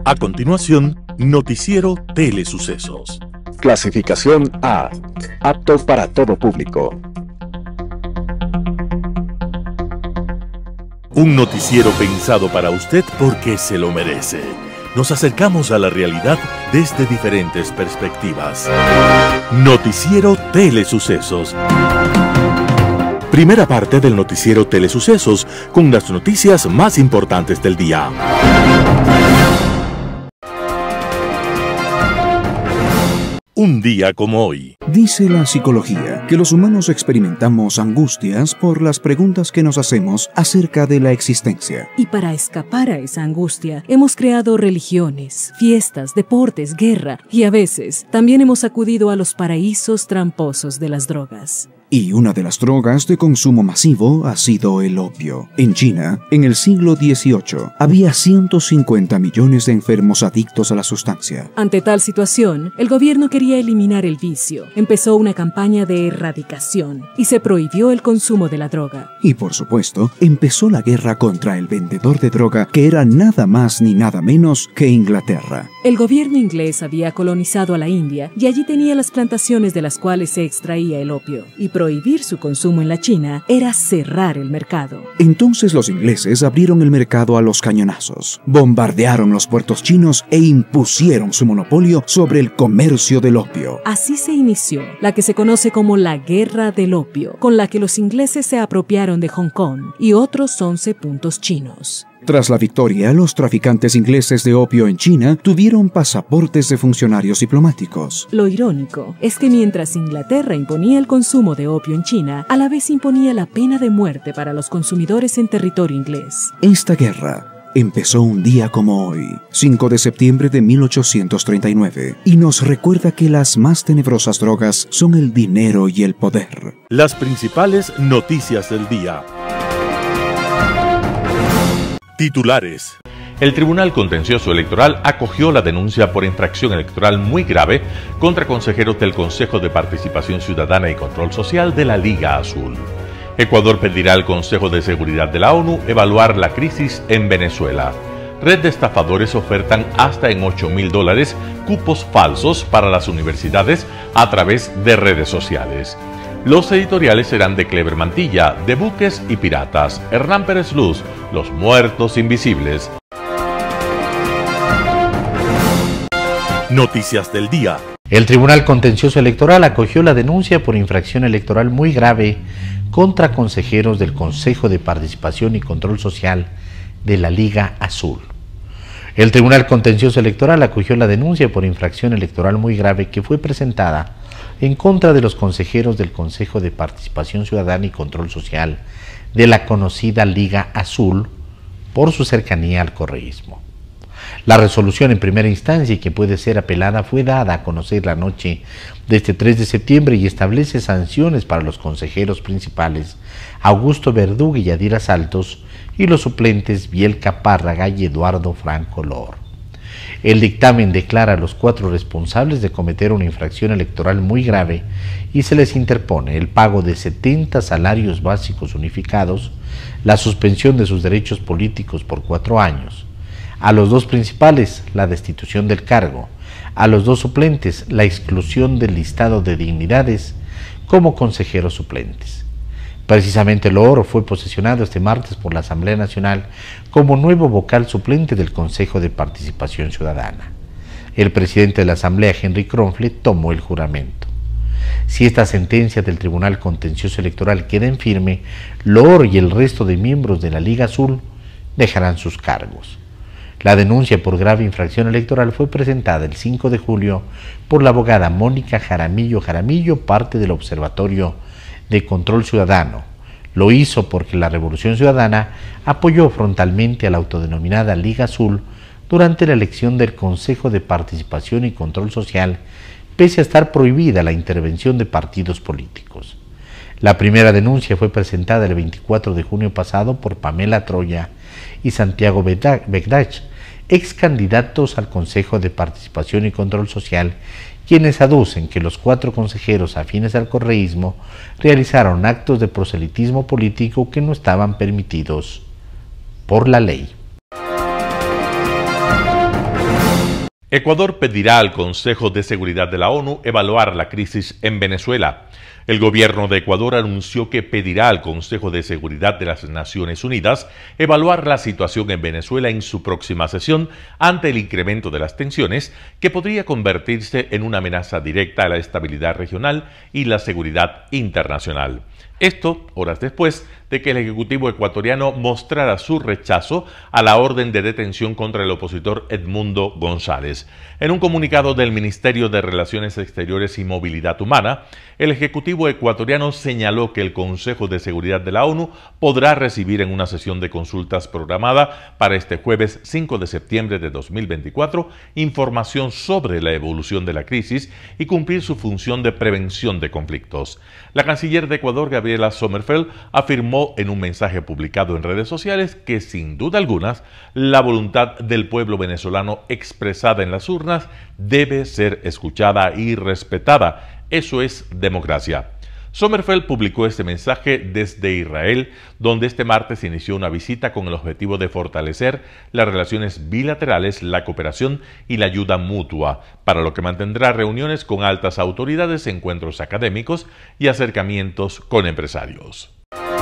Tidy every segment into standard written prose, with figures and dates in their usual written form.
A continuación, Noticiero Telesucesos. Clasificación A. Apto para todo público. Un noticiero pensado para usted porque se lo merece. Nos acercamos a la realidad desde diferentes perspectivas. Noticiero Telesucesos. Primera parte del Noticiero Telesucesos, con las noticias más importantes del día. Un día como hoy. Dice la psicología que los humanos experimentamos angustias por las preguntas que nos hacemos acerca de la existencia. Y para escapar a esa angustia, hemos creado religiones, fiestas, deportes, guerra y a veces también hemos acudido a los paraísos tramposos de las drogas. Y una de las drogas de consumo masivo ha sido el opio. En China, en el siglo XVIII, había 150 millones de enfermos adictos a la sustancia. Ante tal situación, el gobierno quería eliminar el vicio. Empezó una campaña de erradicación y se prohibió el consumo de la droga. Y por supuesto, empezó la guerra contra el vendedor de droga, que era nada más ni nada menos que Inglaterra. El gobierno inglés había colonizado a la India y allí tenía las plantaciones de las cuales se extraía el opio. Y prohibir su consumo en la China era cerrar el mercado. Entonces los ingleses abrieron el mercado a los cañonazos, bombardearon los puertos chinos e impusieron su monopolio sobre el comercio del opio. Así se inició la que se conoce como la Guerra del Opio, con la que los ingleses se apropiaron de Hong Kong y otros 11 puntos chinos. Tras la victoria, los traficantes ingleses de opio en China tuvieron pasaportes de funcionarios diplomáticos. Lo irónico es que mientras Inglaterra imponía el consumo de opio en China, a la vez imponía la pena de muerte para los consumidores en territorio inglés. Esta guerra empezó un día como hoy, 5 de septiembre de 1839, y nos recuerda que las más tenebrosas drogas son el dinero y el poder. Las principales noticias del día. Titulares. El Tribunal Contencioso Electoral acogió la denuncia por infracción electoral muy grave contra consejeros del Consejo de Participación Ciudadana y Control Social de la Liga Azul. Ecuador pedirá al Consejo de Seguridad de la ONU evaluar la crisis en Venezuela. Red de estafadores ofertan hasta en $8.000 cupos falsos para las universidades a través de redes sociales. Los editoriales serán de Clever Mantilla, de Buques y Piratas, Hernán Pérez Luz, Los Muertos Invisibles. Noticias del día. El Tribunal Contencioso Electoral acogió la denuncia por infracción electoral muy grave contra consejeros del Consejo de Participación y Control Social de la Liga Azul. El Tribunal Contencioso Electoral acogió la denuncia por infracción electoral muy grave que fue presentada en contra de los consejeros del Consejo de Participación Ciudadana y Control Social de la conocida Liga Azul por su cercanía al correísmo. La resolución en primera instancia y que puede ser apelada fue dada a conocer la noche de este 3 de septiembre y establece sanciones para los consejeros principales Augusto Verdugo y Yadira Saltos y los suplentes Bielka Párraga y Eduardo Franco Lor. El dictamen declara a los 4 responsables de cometer una infracción electoral muy grave y se les interpone el pago de 70 salarios básicos unificados, la suspensión de sus derechos políticos por 4 años, a los 2 principales la destitución del cargo, a los 2 suplentes la exclusión del listado de dignidades como consejeros suplentes. Precisamente Lor fue posesionado este martes por la Asamblea Nacional como nuevo vocal suplente del Consejo de Participación Ciudadana. El presidente de la Asamblea, Henry Kronfle, tomó el juramento. Si esta sentencia del Tribunal Contencioso Electoral queda en firme, Lor y el resto de miembros de la Liga Azul dejarán sus cargos. La denuncia por grave infracción electoral fue presentada el 5 de julio por la abogada Mónica Jaramillo Jaramillo, parte del Observatorio de Control Ciudadano. Lo hizo porque la Revolución Ciudadana apoyó frontalmente a la autodenominada Liga Azul durante la elección del Consejo de Participación y Control Social, pese a estar prohibida la intervención de partidos políticos. La primera denuncia fue presentada el 24 de junio pasado por Pamela Troya y Santiago Begdach, ex candidatos al Consejo de Participación y Control Social, quienes aducen que los 4 consejeros afines al correísmo realizaron actos de proselitismo político que no estaban permitidos por la ley. Ecuador pedirá al Consejo de Seguridad de la ONU evaluar la crisis en Venezuela. El gobierno de Ecuador anunció que pedirá al Consejo de Seguridad de las Naciones Unidas evaluar la situación en Venezuela en su próxima sesión ante el incremento de las tensiones que podría convertirse en una amenaza directa a la estabilidad regional y la seguridad internacional. Esto horas después de que el Ejecutivo ecuatoriano mostrara su rechazo a la orden de detención contra el opositor Edmundo González. En un comunicado del Ministerio de Relaciones Exteriores y Movilidad Humana, el Ejecutivo ecuatoriano señaló que el Consejo de Seguridad de la ONU podrá recibir en una sesión de consultas programada para este jueves 5 de septiembre de 2024 información sobre la evolución de la crisis y cumplir su función de prevención de conflictos. La canciller de Ecuador, Gabriela Sommerfeld, afirmó en un mensaje publicado en redes sociales que, sin duda alguna, la voluntad del pueblo venezolano expresada en las urnas debe ser escuchada y respetada. Eso es democracia. Sommerfeld publicó este mensaje desde Israel, donde este martes inició una visita con el objetivo de fortalecer las relaciones bilaterales, la cooperación y la ayuda mutua, para lo que mantendrá reuniones con altas autoridades, encuentros académicos y acercamientos con empresarios.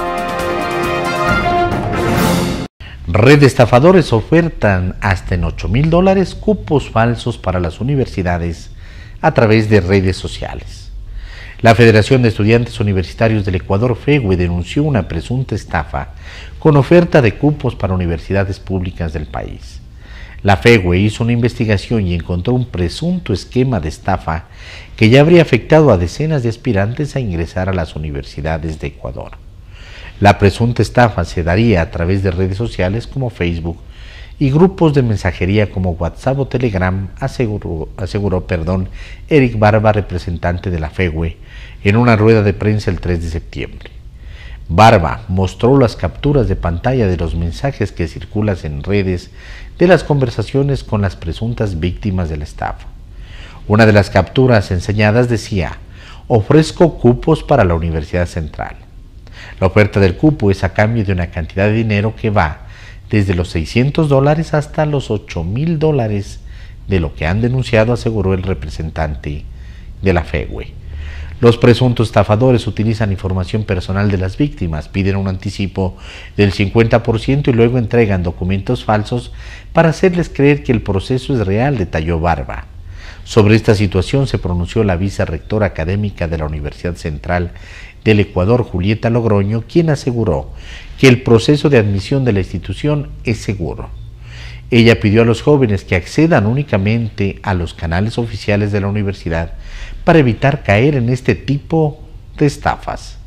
Red de estafadores ofertan hasta en $8,000 cupos falsos para las universidades a través de redes sociales. La Federación de Estudiantes Universitarios del Ecuador, FEWE, denunció una presunta estafa con oferta de cupos para universidades públicas del país. La FEWE hizo una investigación y encontró un presunto esquema de estafa que ya habría afectado a decenas de aspirantes a ingresar a las universidades de Ecuador. La presunta estafa se daría a través de redes sociales como Facebook y grupos de mensajería como WhatsApp o Telegram, aseguró Eric Barba, representante de la FEWE, en una rueda de prensa el 3 de septiembre. Barba mostró las capturas de pantalla de los mensajes que circulan en redes de las conversaciones con las presuntas víctimas de la estafa. Una de las capturas enseñadas decía: ofrezco cupos para la Universidad Central. La oferta del cupo es a cambio de una cantidad de dinero que va desde los $600 hasta los $8,000 de lo que han denunciado, aseguró el representante de la FEWE. Los presuntos estafadores utilizan información personal de las víctimas, piden un anticipo del 50% y luego entregan documentos falsos para hacerles creer que el proceso es real, detalló Barba. Sobre esta situación se pronunció la vicerrectora académica de la Universidad Central del Ecuador, Julieta Logroño, quien aseguró que el proceso de admisión de la institución es seguro. Ella pidió a los jóvenes que accedan únicamente a los canales oficiales de la universidad para evitar caer en este tipo de estafas.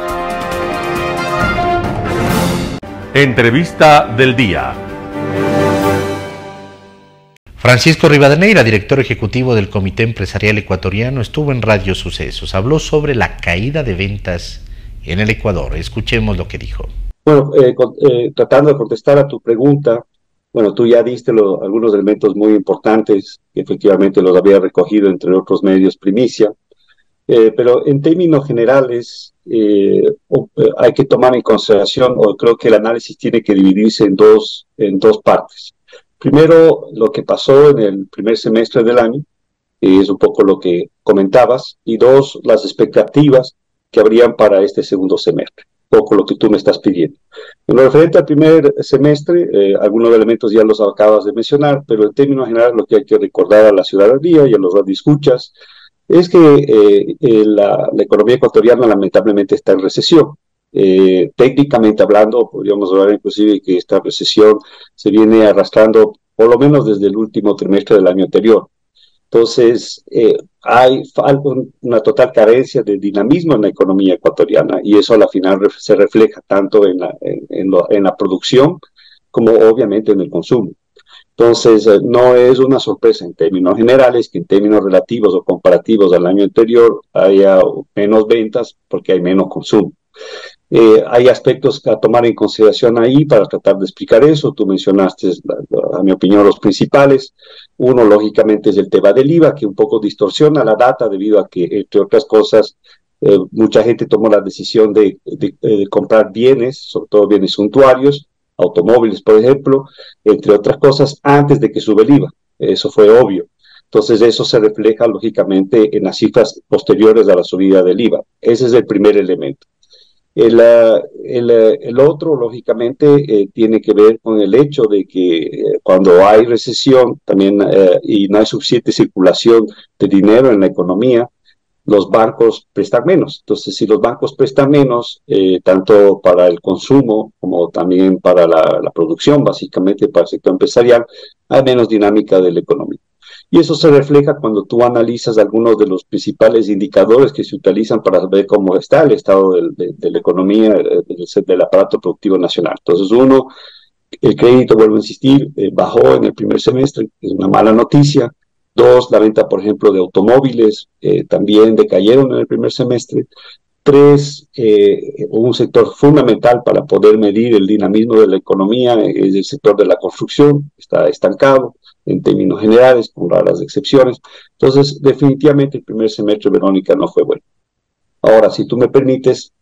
Entrevista del día. Francisco Rivadeneira, director ejecutivo del Comité Empresarial Ecuatoriano, estuvo en Radio Sucesos. Habló sobre la caída de ventas en el Ecuador. Escuchemos lo que dijo. Bueno, tratando de contestar a tu pregunta, bueno, tú ya diste algunos elementos muy importantes, que efectivamente los había recogido entre otros medios primicia, pero en términos generales hay que tomar en consideración, o creo que el análisis tiene que dividirse en dos partes. Primero, lo que pasó en el primer semestre del año, es un poco lo que comentabas, y dos, las expectativas que habrían para este segundo semestre, un poco lo que tú me estás pidiendo. En lo referente al primer semestre, algunos elementos ya los acabas de mencionar, pero en términos generales lo que hay que recordar a la ciudadanía y a los radioescuchas es que la economía ecuatoriana lamentablemente está en recesión. Técnicamente hablando, podríamos hablar inclusive que esta recesión se viene arrastrando por lo menos desde el último trimestre del año anterior. Entonces, hay una total carencia de dinamismo en la economía ecuatoriana y eso a la final se refleja tanto en la producción como obviamente en el consumo. Entonces, no es una sorpresa en términos generales que en términos relativos o comparativos al año anterior haya menos ventas porque hay menos consumo. Hay aspectos a tomar en consideración ahí para tratar de explicar eso. Tú mencionaste, a mi opinión, los principales. Uno, lógicamente, es el tema del IVA, que un poco distorsiona la data debido a que, entre otras cosas, mucha gente tomó la decisión de comprar bienes, sobre todo bienes suntuarios, automóviles, por ejemplo, entre otras cosas, antes de que sube el IVA. Eso fue obvio. Entonces eso se refleja lógicamente en las cifras posteriores a la subida del IVA. Ese es el primer elemento. El otro, lógicamente, tiene que ver con el hecho de que cuando hay recesión también y no hay suficiente circulación de dinero en la economía, los bancos prestan menos. Entonces, si los bancos prestan menos, tanto para el consumo como también para la producción, básicamente para el sector empresarial, hay menos dinámica de la economía. Y eso se refleja cuando tú analizas algunos de los principales indicadores que se utilizan para ver cómo está el estado de la economía, del aparato productivo nacional. Entonces, uno, el crédito, vuelvo a insistir, bajó en el primer semestre, es una mala noticia. Dos, la venta, por ejemplo, de automóviles también decayeron en el primer semestre. Tres, un sector fundamental para poder medir el dinamismo de la economía es el sector de la construcción, está estancado en términos generales, con raras excepciones. Entonces, definitivamente el primer semestre, Verónica, no fue bueno. Ahora, si tú me permites,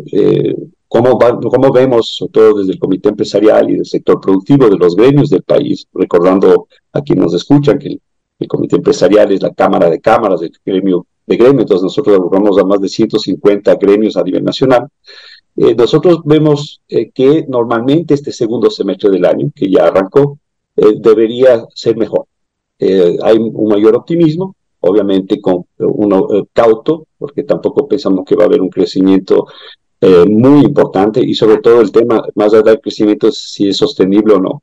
¿cómo vemos, sobre todo desde el Comité Empresarial y del sector productivo de los gremios del país, recordando a quienes nos escuchan que el Comité Empresarial es la cámara de cámaras del gremio de gremio, entonces nosotros abordamos a más de 150 gremios a nivel nacional. Nosotros vemos que normalmente este segundo semestre del año, que ya arrancó, debería ser mejor. Hay un mayor optimismo, obviamente con uno cauto, porque tampoco pensamos que va a haber un crecimiento muy importante, y sobre todo el tema, más allá del crecimiento, es si es sostenible o no.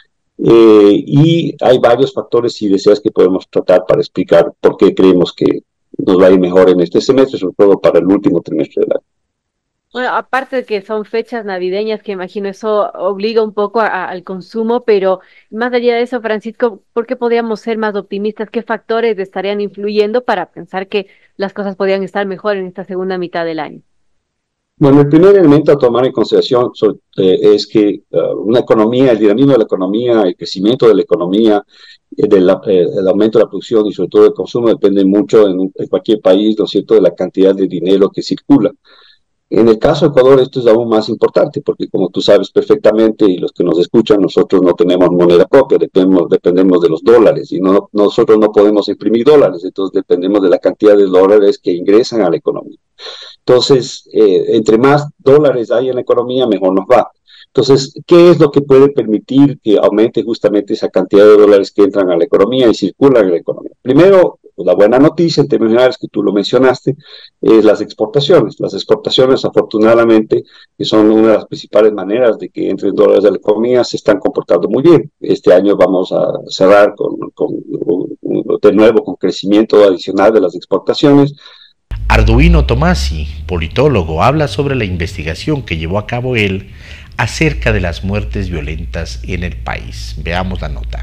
Y hay varios factores, si deseas, que podemos tratar para explicar por qué creemos que nos va a ir mejor en este semestre, sobre todo para el último trimestre del año. Bueno, aparte de que son fechas navideñas, que imagino eso obliga un poco al consumo, pero más allá de eso, Francisco, ¿por qué podríamos ser más optimistas? ¿Qué factores estarían influyendo para pensar que las cosas podrían estar mejor en esta segunda mitad del año? Bueno, el primer elemento a tomar en consideración es que una economía, el dinamismo de la economía, el crecimiento de la economía, el aumento de la producción y sobre todo el consumo depende mucho en cualquier país, ¿no es cierto?, de la cantidad de dinero que circula. En el caso de Ecuador esto es aún más importante porque, como tú sabes perfectamente y los que nos escuchan, nosotros no tenemos moneda propia, dependemos de los dólares y nosotros no podemos imprimir dólares, entonces dependemos de la cantidad de dólares que ingresan a la economía. Entonces, entre más dólares hay en la economía, mejor nos va. Entonces, ¿qué es lo que puede permitir que aumente justamente esa cantidad de dólares que entran a la economía y circulan en la economía? Primero, la buena noticia en términos generales, que tú lo mencionaste, es las exportaciones. Las exportaciones, afortunadamente, que son una de las principales maneras de que entren dólares a la economía, se están comportando muy bien. Este año vamos a cerrar de nuevo con crecimiento adicional de las exportaciones. Arduino Tomasi, politólogo, habla sobre la investigación que llevó a cabo él acerca de las muertes violentas en el país. Veamos la nota.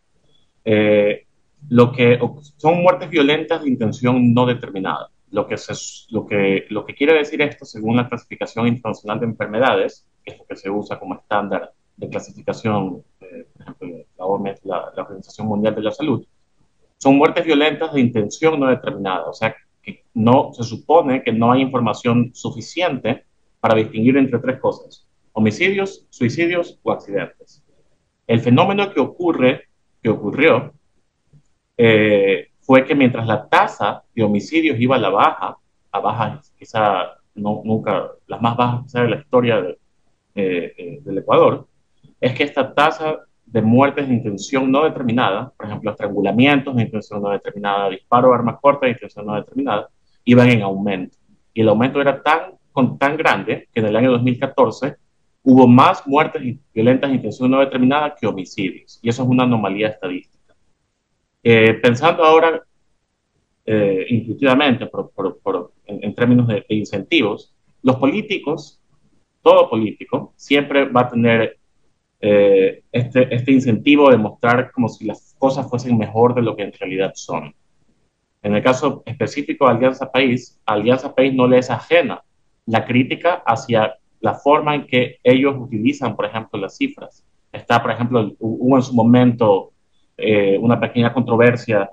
Lo que son muertes violentas de intención no determinada. Lo que quiere decir esto, según la clasificación internacional de enfermedades, que es lo que se usa como estándar de clasificación, por ejemplo, la OMS, la Organización Mundial de la Salud, son muertes violentas de intención no determinada. O sea, que no se supone que no hay información suficiente para distinguir entre tres cosas: homicidios, suicidios o accidentes. El fenómeno que ocurrió fue que mientras la tasa de homicidios iba a la baja, quizá nunca, las más bajas quizá de la historia del Ecuador, es que esta tasa de muertes de intención no determinada, por ejemplo, estrangulamientos de intención no determinada, disparo de arma corta de intención no determinada, iban en aumento. Y el aumento era tan grande que en el año 2014 hubo más muertes violentas de intención no determinada que homicidios. Y eso es una anomalía estadística. Pensando ahora intuitivamente en términos de incentivos, los políticos, todo político, siempre va a tener este incentivo de mostrar como si las cosas fuesen mejor de lo que en realidad son. En el caso específico de Alianza País no le es ajena la crítica hacia la forma en que ellos utilizan, por ejemplo, las cifras. Está, por ejemplo, hubo en su momento una pequeña controversia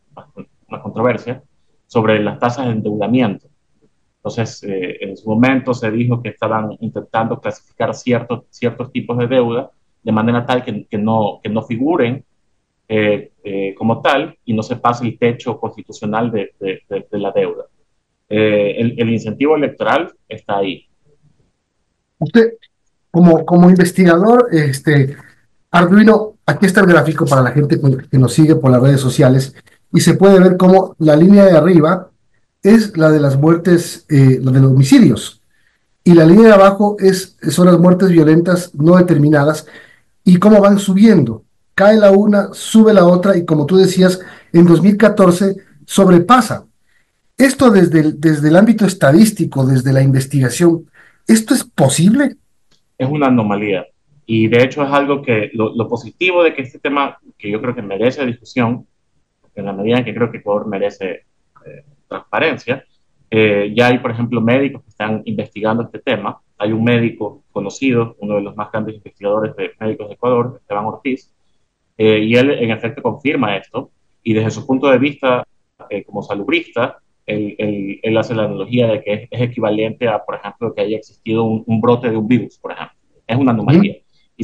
sobre las tasas de endeudamiento. Entonces, en su momento se dijo que estaban intentando clasificar ciertos tipos de deuda de manera tal que no figuren como tal y no se pase el techo constitucional de la deuda. El incentivo electoral está ahí. Usted, como investigador, Arduino, aquí está el gráfico para la gente que nos sigue por las redes sociales y se puede ver cómo la línea de arriba es la de las muertes, la de los homicidios, y la línea de abajo son las muertes violentas no determinadas y cómo van subiendo. Cae la una, sube la otra y como tú decías, en 2014 sobrepasa. Esto desde el ámbito estadístico, desde la investigación, ¿esto es posible? Es una anomalía. Y de hecho es algo que lo positivo de que este tema, que yo creo que merece discusión, en la medida en que creo que Ecuador merece transparencia, ya hay, por ejemplo, médicos que están investigando este tema. Hay un médico conocido, uno de los más grandes investigadores de médicos de Ecuador, Esteban Ortiz, y él en efecto confirma esto. Y desde su punto de vista como salubrista, él hace la analogía de que es equivalente a, por ejemplo, que haya existido un brote de un virus, por ejemplo. Es una anomalía.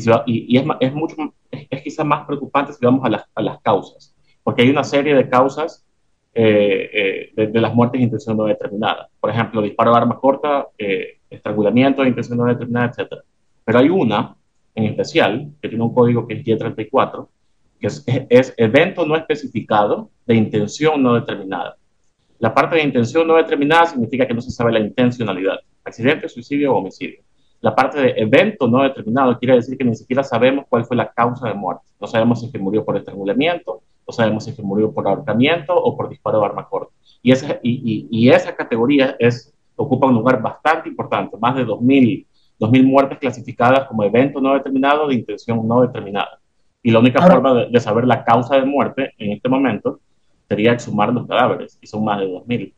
Es quizás más preocupante si vamos a las causas, porque hay una serie de causas de las muertes de intención no determinada. Por ejemplo, disparo de arma corta, estrangulamiento de intención no determinada, etc. Pero hay una en especial que tiene un código que es Y34, que es evento no especificado de intención no determinada. La parte de intención no determinada significa que no se sabe la intencionalidad, accidente, suicidio o homicidio. La parte de evento no determinado quiere decir que ni siquiera sabemos cuál fue la causa de muerte. No sabemos si es que murió por estrangulamiento, no sabemos si es que murió por ahorcamiento o por disparo de arma corta. Y esa categoría ocupa un lugar bastante importante, más de 2.000 muertes clasificadas como evento no determinado de intención no determinada. Y la única forma de saber la causa de muerte en este momento sería exhumar los cadáveres, y son más de 2.000.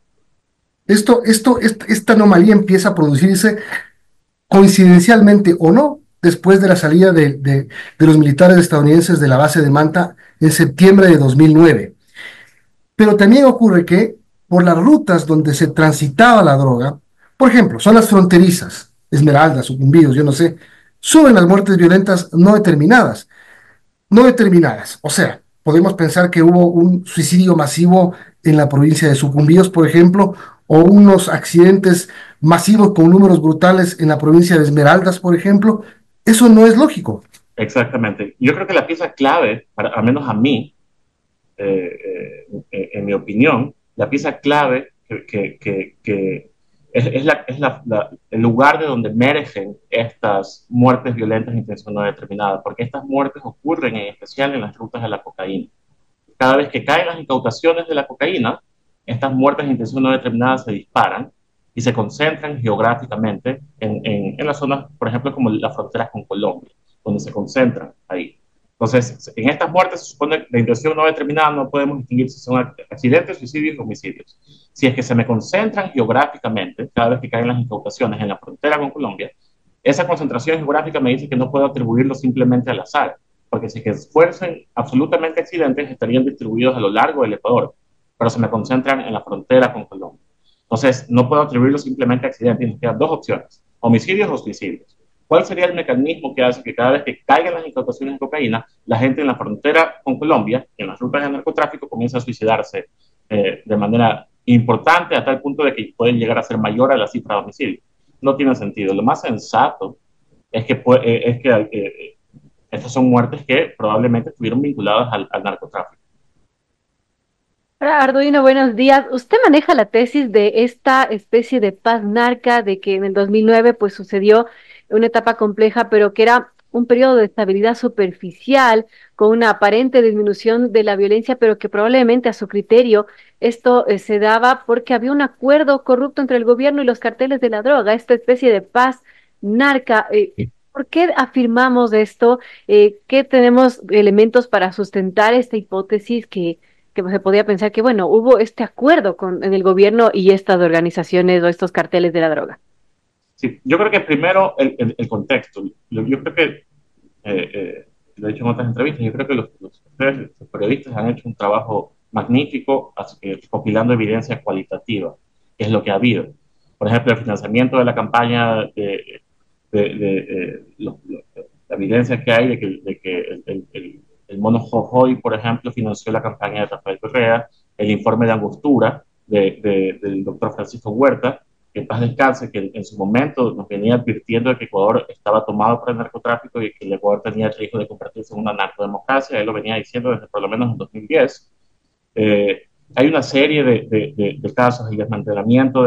Esta anomalía empieza a producirse coincidencialmente o no, después de la salida de los militares estadounidenses de la base de Manta en septiembre de 2009. Pero también ocurre que por las rutas donde se transitaba la droga, por ejemplo, zonas fronterizas, Esmeraldas, Sucumbíos, yo no sé, suben las muertes violentas no determinadas. No determinadas. O sea, podemos pensar que hubo un suicidio masivo en la provincia de Sucumbíos, por ejemplo, o unos accidentes masivos con números brutales en la provincia de Esmeraldas, por ejemplo. Eso no es lógico. Exactamente. Yo creo que la pieza clave, al menos a mí, en mi opinión, la pieza clave que es el lugar de donde emergen estas muertes violentas de intención no determinada, porque estas muertes ocurren en especial en las rutas de la cocaína. Cada vez que caen las incautaciones de la cocaína, estas muertes de intención no determinada se disparan y se concentran geográficamente en las zonas, por ejemplo, como las fronteras con Colombia, donde se concentran ahí. Entonces, en estas muertes se supone de intención no determinada no podemos distinguir si son accidentes, suicidios o homicidios. Si es que se me concentran geográficamente, cada vez que caen las incautaciones en la frontera con Colombia, esa concentración geográfica me dice que no puedo atribuirlo simplemente al azar, porque si que fuesen absolutamente accidentes estarían distribuidos a lo largo del Ecuador, pero se me concentran en la frontera con Colombia. Entonces, no puedo atribuirlo simplemente a accidentes, nos quedan dos opciones, homicidios o suicidios. ¿Cuál sería el mecanismo que hace que cada vez que caigan las incautaciones de cocaína, la gente en la frontera con Colombia, en las rutas de narcotráfico, comienza a suicidarse de manera importante a tal punto de que pueden llegar a ser mayor a la cifra de homicidios? No tiene sentido. Lo más sensato es que estas son muertes que probablemente estuvieron vinculadas al narcotráfico. Hola Arduino, buenos días. Usted maneja la tesis de esta especie de paz narca, de que en el 2009 pues sucedió una etapa compleja, pero que era un periodo de estabilidad superficial, con una aparente disminución de la violencia, pero que probablemente a su criterio esto se daba porque había un acuerdo corrupto entre el gobierno y los carteles de la droga, esta especie de paz narca. ¿Por qué afirmamos esto? ¿Qué tenemos elementos para sustentar esta hipótesis que se podía pensar que, bueno, hubo este acuerdo en el gobierno y estas organizaciones o estos carteles de la droga? Sí, yo creo que primero el contexto. Yo creo que, lo he dicho en otras entrevistas, yo creo que los periodistas han hecho un trabajo magnífico recopilando evidencia cualitativa, que es lo que ha habido. Por ejemplo, el financiamiento de la campaña, la evidencia que hay de que el Mono Jojoy, por ejemplo, financió la campaña de Rafael Correa, el informe de Angostura del doctor Francisco Huerta, que en paz descanse, que en su momento nos venía advirtiendo de que Ecuador estaba tomado por el narcotráfico y que el Ecuador tenía el riesgo de convertirse en una narcodemocracia. Él lo venía diciendo desde por lo menos en 2010. Hay una serie de casos y desmantelamiento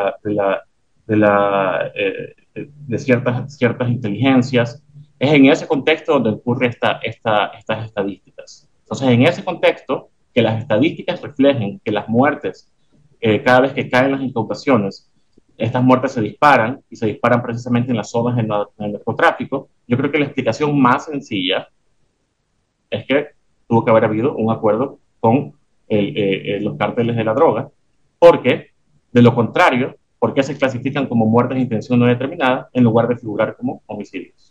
de ciertas inteligencias. Es en ese contexto donde ocurren estas estadísticas. Entonces, en ese contexto, que las estadísticas reflejen que las muertes, cada vez que caen las incautaciones, estas muertes se disparan y se disparan precisamente en las zonas en el narcotráfico. Yo creo que la explicación más sencilla es que tuvo que haber habido un acuerdo con los cárteles de la droga, porque de lo contrario, ¿por qué se clasifican como muertes de intención no determinada en lugar de figurar como homicidios?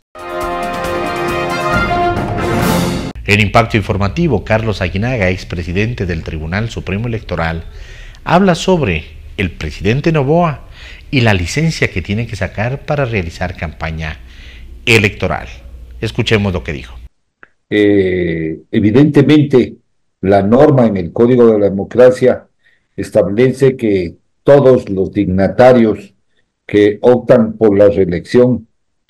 En Impacto Informativo, Carlos Aguinaga, expresidente del Tribunal Supremo Electoral, habla sobre el presidente Noboa y la licencia que tiene que sacar para realizar campaña electoral. Escuchemos lo que dijo. Evidentemente, la norma en el Código de la Democracia establece que todos los dignatarios que optan por la reelección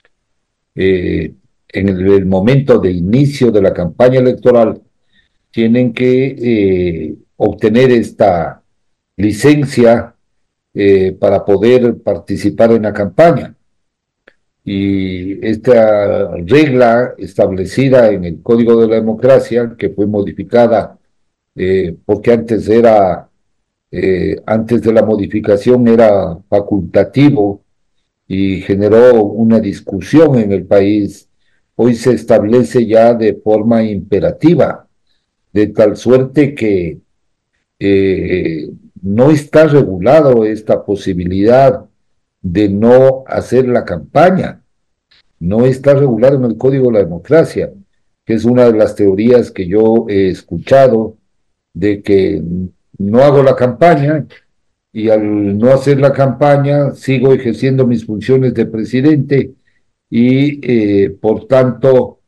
en el momento de inicio de la campaña electoral tienen que obtener esta licencia para poder participar en la campaña. Y esta regla establecida en el Código de la Democracia, que fue modificada porque antes de la modificación era facultativo y generó una discusión en el país, hoy se establece ya de forma imperativa, de tal suerte que no está regulado esta posibilidad de no hacer la campaña. No está regulado en el Código de la Democracia, que es una de las teorías que yo he escuchado, de que no hago la campaña y al no hacer la campaña sigo ejerciendo mis funciones de presidente y por tanto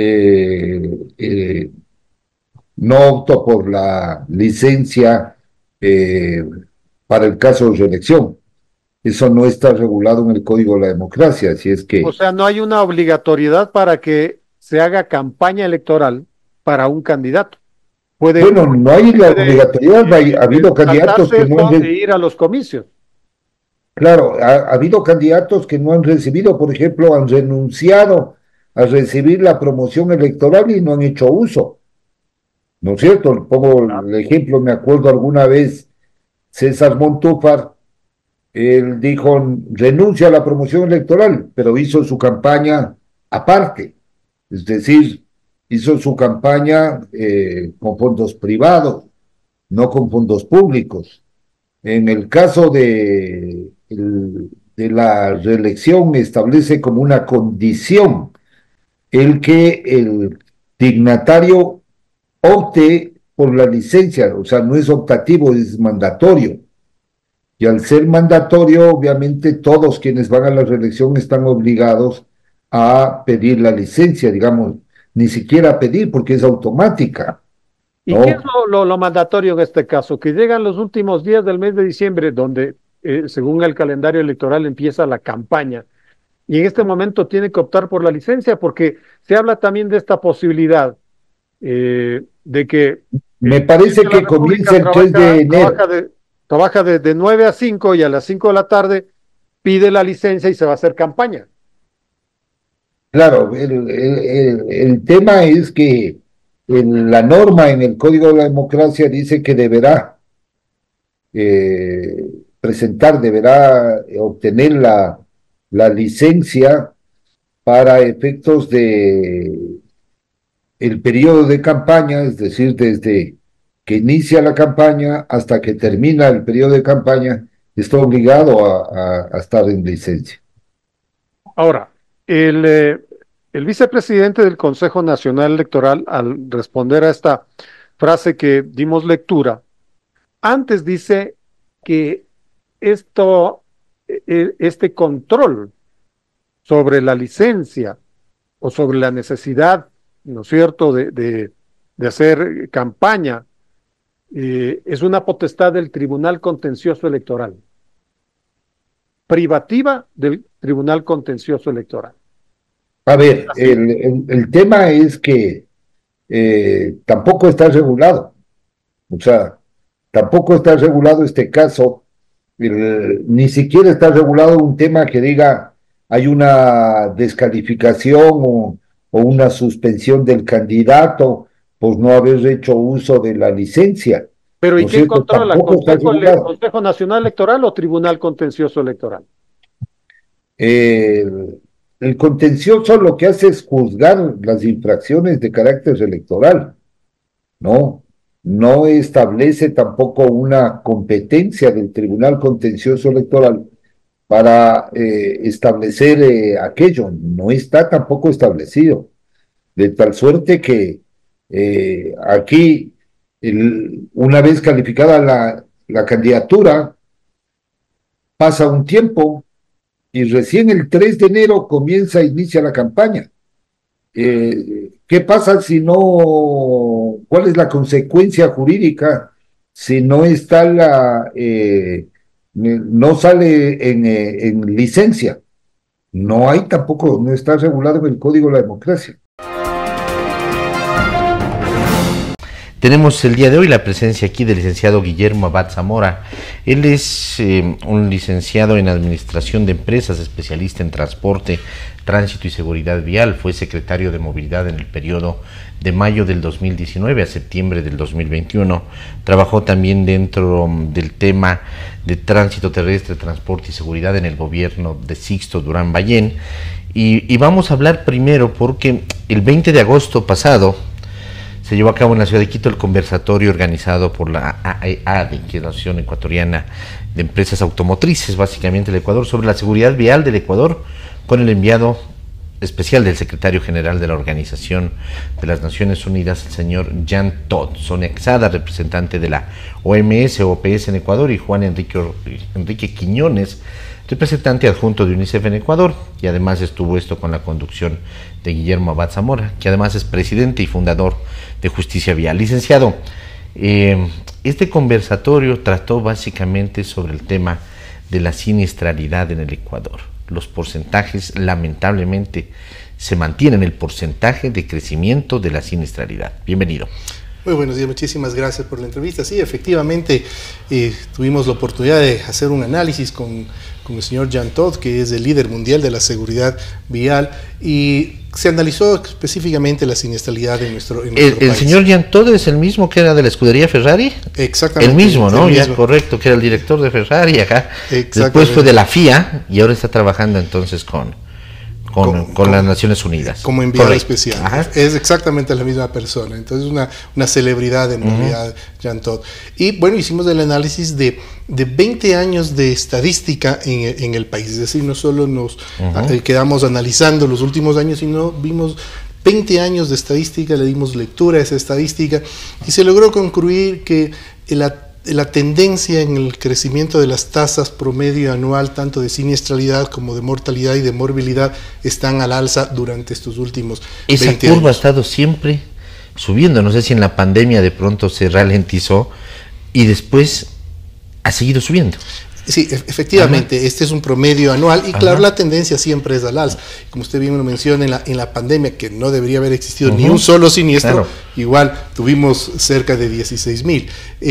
no opto por la licencia para el caso de reelección. Eso no está regulado en el Código de la Democracia, así es que... O sea, no hay una obligatoriedad para que se haga campaña electoral para un candidato. Bueno, no hay la obligatoriedad, ha habido candidatos que no han ir a los comicios. Claro, ha habido candidatos que no han recibido, por ejemplo, han renunciado a recibir la promoción electoral y no han hecho uso. ¿No es cierto? Pongo el ejemplo, me acuerdo alguna vez, César Montúfar, él dijo, renuncia a la promoción electoral, pero hizo su campaña aparte, es decir, hizo su campaña con fondos privados, no con fondos públicos. En el caso de la reelección establece como una condición el que el dignatario opte por la licencia, o sea, no es optativo, es mandatorio. Y al ser mandatorio, obviamente todos quienes van a la reelección están obligados a pedir la licencia, digamos, ni siquiera pedir porque es automática. ¿Y qué es lo mandatorio en este caso? Que llegan los últimos días del mes de diciembre, donde según el calendario electoral empieza la campaña, y en este momento tiene que optar por la licencia, porque se habla también de esta posibilidad de que... Me parece que comienza el 3 de enero. Trabaja de 9 a 5 y a las 5 de la tarde pide la licencia y se va a hacer campaña. Claro, el tema es que la norma en el Código de la Democracia dice que deberá deberá obtener la licencia para efectos de el periodo de campaña, es decir, desde que inicia la campaña hasta que termina el periodo de campaña, está obligado a estar en licencia. Ahora, el vicepresidente del Consejo Nacional Electoral, al responder a esta frase que dimos lectura, antes dice que este control sobre la licencia o sobre la necesidad, ¿no es cierto?, de de hacer campaña, es una potestad del Tribunal Contencioso Electoral, privativa del Tribunal Contencioso Electoral. A ver, el tema es que tampoco está regulado, o sea, tampoco está regulado este caso, ni siquiera está regulado un tema que diga hay una descalificación o una suspensión del candidato por no haber hecho uso de la licencia. Pero ¿y ¿no es quién cierto? controla? Tampoco está regulado. ¿Consejo Nacional Electoral o Tribunal Contencioso Electoral? El contencioso lo que hace es juzgar las infracciones de carácter electoral, ¿no? No establece tampoco una competencia del Tribunal Contencioso Electoral para establecer aquello, no está tampoco establecido, de tal suerte que aquí, una vez calificada la candidatura, pasa un tiempo y recién el 3 de enero inicia la campaña. ¿Qué pasa si no? ¿Cuál es la consecuencia jurídica si no está no sale en licencia? No hay tampoco, no está regulado en el Código de la Democracia. Tenemos el día de hoy la presencia aquí del licenciado Guillermo Abad Zamora. Él es un licenciado en Administración de Empresas, especialista en Transporte, Tránsito y Seguridad Vial. Fue secretario de Movilidad en el periodo de mayo del 2019 a septiembre del 2021. Trabajó también dentro del tema de Tránsito Terrestre, Transporte y Seguridad en el gobierno de Sixto Durán Ballén. Y vamos a hablar primero porque el 20 de agosto pasado se llevó a cabo en la ciudad de Quito el conversatorio organizado por la AEAD, que es la Asociación Ecuatoriana de Empresas Automotrices, básicamente del Ecuador, sobre la seguridad vial del Ecuador, con el enviado especial del secretario general de la Organización de las Naciones Unidas, el señor Jan Todd, Sonia Quesada, representante de la OMS, OPS en Ecuador, y Juan Enrique Quiñones, representante adjunto de UNICEF en Ecuador, y además estuvo esto con la conducción de Guillermo Abad Zamora, que además es presidente y fundador de Justicia Vial. Licenciado, este conversatorio trató básicamente sobre el tema de la siniestralidad en el Ecuador. Los porcentajes, lamentablemente, se mantienen el porcentaje de crecimiento de la siniestralidad. Bienvenido. Muy buenos días, muchísimas gracias por la entrevista. Sí, efectivamente, tuvimos la oportunidad de hacer un análisis con el señor Jan Todd, que es el líder mundial de la seguridad vial, y se analizó específicamente la siniestralidad en nuestro país. ¿El señor Jan Todd es el mismo que era de la escudería Ferrari? Exactamente. El mismo, ¿no? El ya, mismo. correcto, que era el director de Ferrari acá. Después fue de la FIA y ahora está trabajando entonces con las Naciones Unidas. Como enviado Correcto. especial. Ajá. Es exactamente la misma persona. Entonces, una celebridad en realidad, Jan Todd. Y bueno, hicimos el análisis de 20 años de estadística en el país. Es decir, no solo nos quedamos analizando los últimos años, sino vimos 20 años de estadística, le dimos lectura a esa estadística y se logró concluir que la tendencia en el crecimiento de las tasas promedio anual, tanto de siniestralidad como de mortalidad y de morbilidad, están al alza durante estos últimos 20 años. Esa curva ha estado siempre subiendo. No sé si en la pandemia de pronto se ralentizó y después ha seguido subiendo. Sí, efectivamente, este es un promedio anual y claro, la tendencia siempre es al alza. Como usted bien lo menciona, en la pandemia, que no debería haber existido ni un solo siniestro, igual tuvimos cerca de 16,000.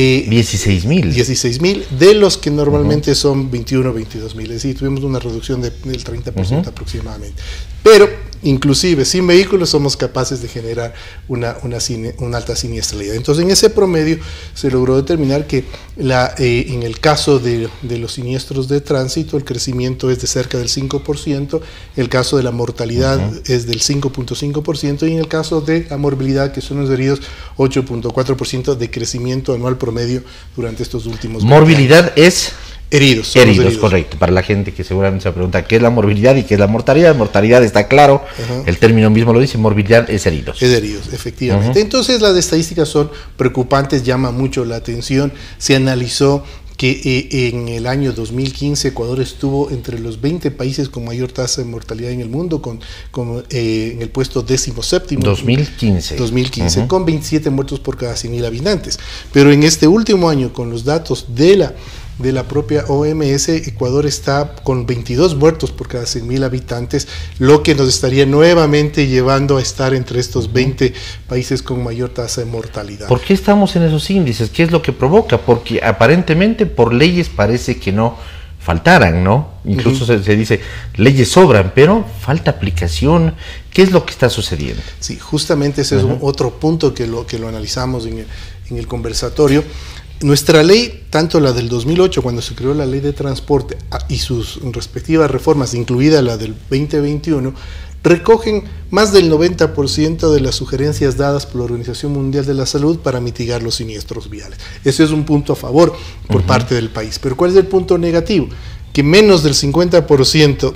16,000 de los que normalmente son 21, 22,000. Es decir, tuvimos una reducción del 30% aproximadamente. Pero, inclusive, sin vehículos somos capaces de generar una alta siniestralidad. Entonces, en ese promedio se logró determinar que en el caso de los siniestros de tránsito, el crecimiento es de cerca del 5%, el caso de la mortalidad es del 5.5%, y en el caso de la morbilidad, que son los heridos, 8.4% de crecimiento anual promedio durante estos últimos 20 Morbilidad años. Es heridos, correcto. Para la gente que seguramente se pregunta qué es la morbilidad y qué es la mortalidad. Mortalidad está claro, el término mismo lo dice, morbilidad es heridos. Es heridos, efectivamente. Entonces las estadísticas son preocupantes, llama mucho la atención. Se analizó que en el año 2015 Ecuador estuvo entre los 20 países con mayor tasa de mortalidad en el mundo, en el puesto 17º. 2015, con 27 muertos por cada 100.000 habitantes. Pero en este último año, con los datos de la propia OMS, Ecuador está con 22 muertos por cada 100.000 habitantes, lo que nos estaría nuevamente llevando a estar entre estos 20 países con mayor tasa de mortalidad. ¿Por qué estamos en esos índices? ¿Qué es lo que provoca? Porque aparentemente por leyes parece que no faltaran, ¿no? Incluso se dice, leyes sobran, pero falta aplicación. ¿Qué es lo que está sucediendo? Sí, justamente ese es otro punto que lo analizamos en el conversatorio. Nuestra ley, tanto la del 2008, cuando se creó la ley de transporte, y sus respectivas reformas, incluida la del 2021, recogen más del 90% de las sugerencias dadas por la Organización Mundial de la Salud para mitigar los siniestros viales. Ese es un punto a favor por parte del país. Pero ¿cuál es el punto negativo? Que menos del 50%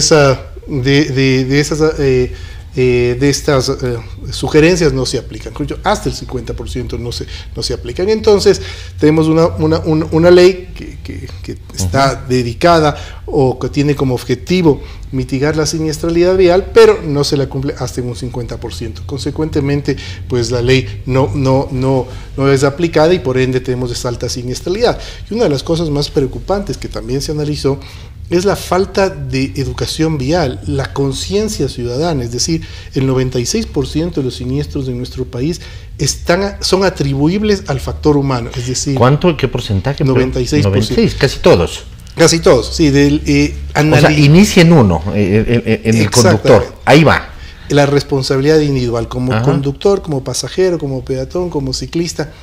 de estas sugerencias no se aplican, hasta el 50% no se aplican. Entonces tenemos una ley que está dedicada o que tiene como objetivo mitigar la siniestralidad vial, pero no se la cumple hasta en un 50%. Consecuentemente, pues la ley no es aplicada y por ende tenemos esa alta siniestralidad. Y una de las cosas más preocupantes que también se analizó es la falta de educación vial, la conciencia ciudadana, es decir, el 96% de los siniestros de nuestro país son atribuibles al factor humano, es decir... ¿Cuánto? ¿Qué porcentaje? 96%. 96, casi todos. Casi todos, sí. O sea, inicia en uno, en el conductor, ahí va. La responsabilidad individual, como conductor, como pasajero, como peatón, como ciclista,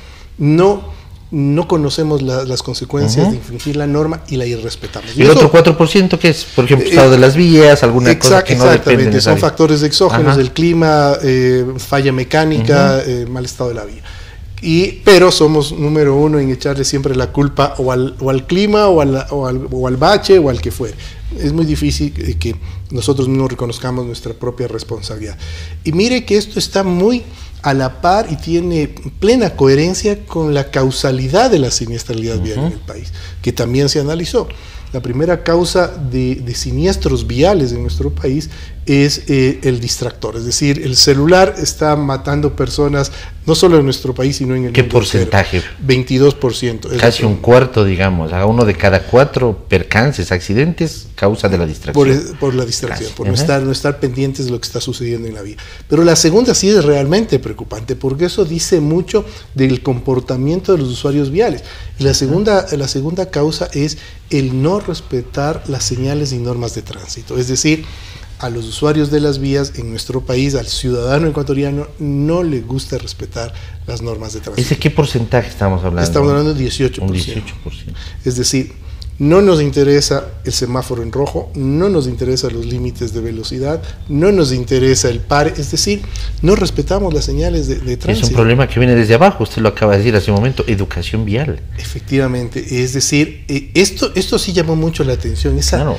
no conocemos las consecuencias de infringir la norma y la irrespetamos. ¿Y el otro 4% qué es? Por ejemplo, estado de las vías, alguna cosa que no depende de son factores exógenos, el clima, falla mecánica, mal estado de la vía. Pero somos número uno en echarle siempre la culpa o al clima o al bache o al que fuere. Es muy difícil que nosotros mismos reconozcamos nuestra propia responsabilidad. Y mire que esto está muy a la par y tiene plena coherencia con la causalidad de la siniestralidad vial en el país, que también se analizó. La primera causa de siniestros viales en nuestro país es el distractor, es decir, el celular está matando personas no solo en nuestro país, sino en el mundo. ¿Qué porcentaje? 22%. Casi un cuarto, digamos, a uno de cada 4 percances, accidentes, causa de la distracción. Por la distracción, por no estar pendientes de lo que está sucediendo en la vía. Pero la segunda sí es realmente preocupante, porque eso dice mucho del comportamiento de los usuarios viales. Y la segunda causa es el no respetar las señales y normas de tránsito, es decir, a los usuarios de las vías en nuestro país, al ciudadano ecuatoriano, no le gusta respetar las normas de tránsito. ¿Ese qué porcentaje estamos hablando? Estamos hablando del 18%. Un 18%. Es decir, no nos interesa el semáforo en rojo, no nos interesan los límites de velocidad, no nos interesa el pare, es decir, no respetamos las señales de tránsito. Es un problema que viene desde abajo, usted lo acaba de decir hace un momento, educación vial. Efectivamente, es decir, esto sí llamó mucho la atención,